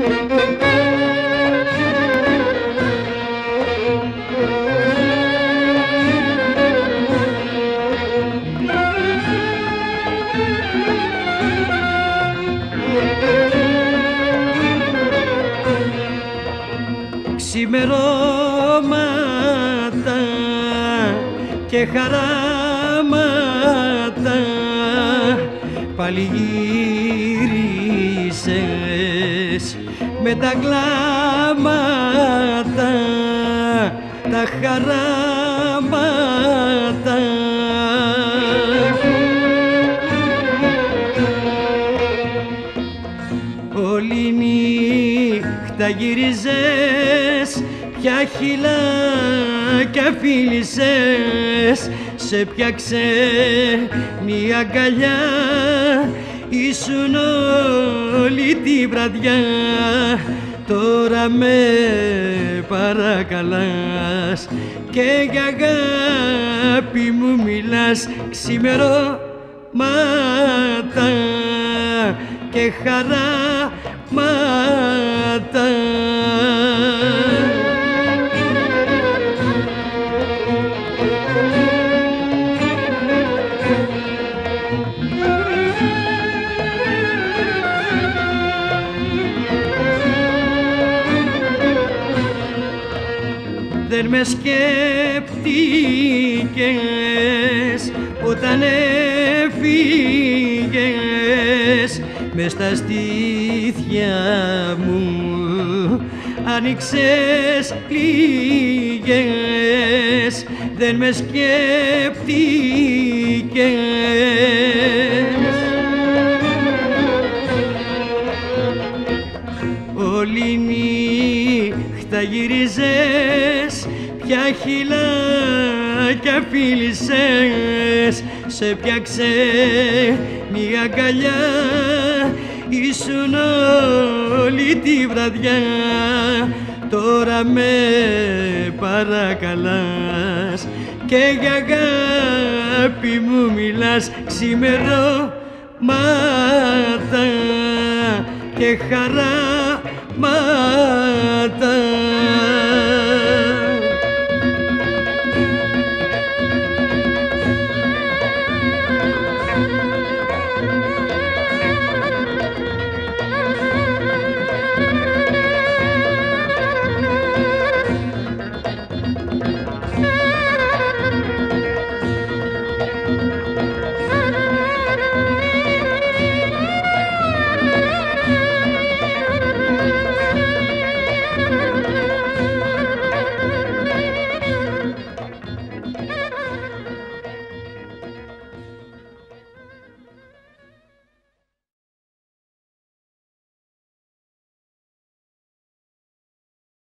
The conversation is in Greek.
Ξημερώματα και χαράματα πάλι γύρισες με τα κλάματα, τα χαράματα. Όλη νύχτα γύριζες, ποια χειλάκια φίλησες, σε ποια ξένη αγκαλιά ήσουν όλη τη βραδιά. Τώρα με παρακαλάς και για αγάπη μου μιλάς. Ξημερώματα και χαράματα. Δεν με σκέφτηκες όταν έφυγες, μες στα στήθια μου άνοιξες πληγές. Δεν με σκέφτηκες. Όλη νύχτα γύριζες, ποια χειλάκια φίλησες, σε ποια ξένη αγκαλιά ήσουν όλη τη βραδιά. Τώρα με παρακαλάς και για αγάπη μου μιλάς. Ξημερώματα και χαράματα.